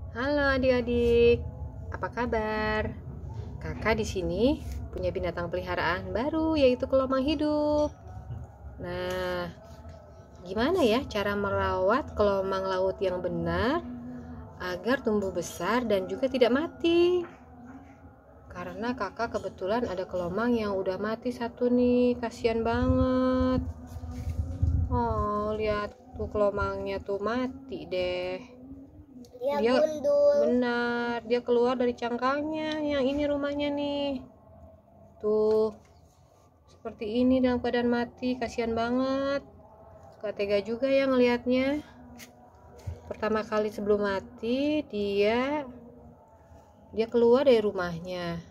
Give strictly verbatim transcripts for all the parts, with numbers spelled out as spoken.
Halo adik-adik, apa kabar? Kakak di sini punya binatang peliharaan baru, yaitu kelomang hidup. Nah, gimana ya cara merawat kelomang laut yang benar agar tumbuh besar dan juga tidak mati? Karena kakak kebetulan ada kelomang yang udah mati satu nih, kasihan banget. Oh, lihat tuh kelomangnya tuh mati deh. Dia, Dia gundul. benar, dia keluar dari cangkangnya. Yang ini rumahnya nih. Tuh, seperti ini dalam keadaan mati, kasihan banget. Gak tega juga ya ngelihatnya. Pertama kali sebelum mati, dia dia keluar dari rumahnya.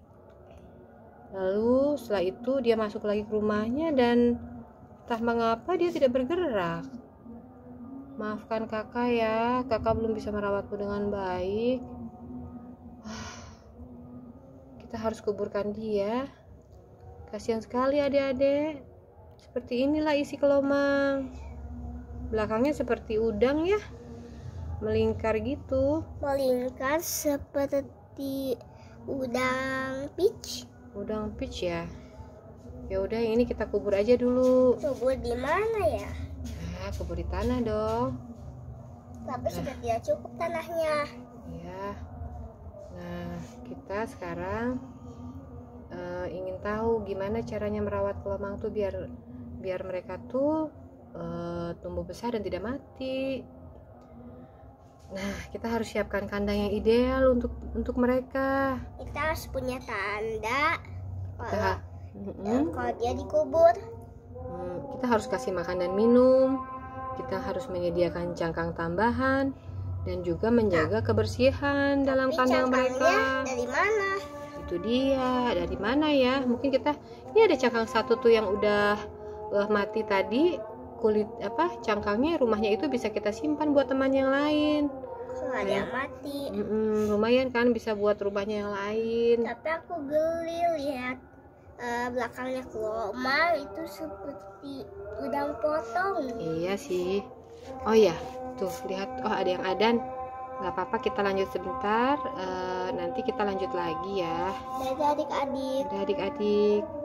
Lalu setelah itu dia masuk lagi ke rumahnya dan entah mengapa dia tidak bergerak. Maafkan kakak ya, kakak belum bisa merawatmu dengan baik. Kita harus kuburkan dia. Kasihan sekali adik-adik. Seperti inilah isi kelomang. Belakangnya seperti udang ya, melingkar gitu. Melingkar seperti udang peach. Udang peach ya. Ya udah, ini kita kubur aja dulu. Kubur di mana ya? Nah, kubur di tanah dong. Tapi nah, sudah tidak cukup tanahnya. Ya. Nah, kita sekarang uh, ingin tahu gimana caranya merawat kelomang tuh biar biar mereka tuh uh, tumbuh besar dan tidak mati. Nah, kita harus siapkan kandang yang ideal untuk untuk mereka. Kita harus punya tanda kalau, mm-hmm. kalau dia dikubur. Hmm, kita harus kasih makan dan minum. Kita harus menyediakan cangkang tambahan dan juga menjaga kebersihan dalam kandang mereka. Dari mana? Itu dia, dari mana ya? Mungkin kita ini ada cangkang satu tuh yang udah uh, mati tadi. Kulit apa cangkangnya rumahnya itu bisa kita simpan buat teman yang lain. Kalau ada yang mati. Mm-mm, lumayan kan bisa buat rumahnya yang lain. Tapi aku geli lihat uh, belakangnya kelomang itu seperti udang potong. Iya sih. Oh ya, tuh lihat. Oh ada yang adan. Gak apa-apa, kita lanjut sebentar. Uh, nanti kita lanjut lagi ya. Dadah adik-adik. Dadah adik-adik.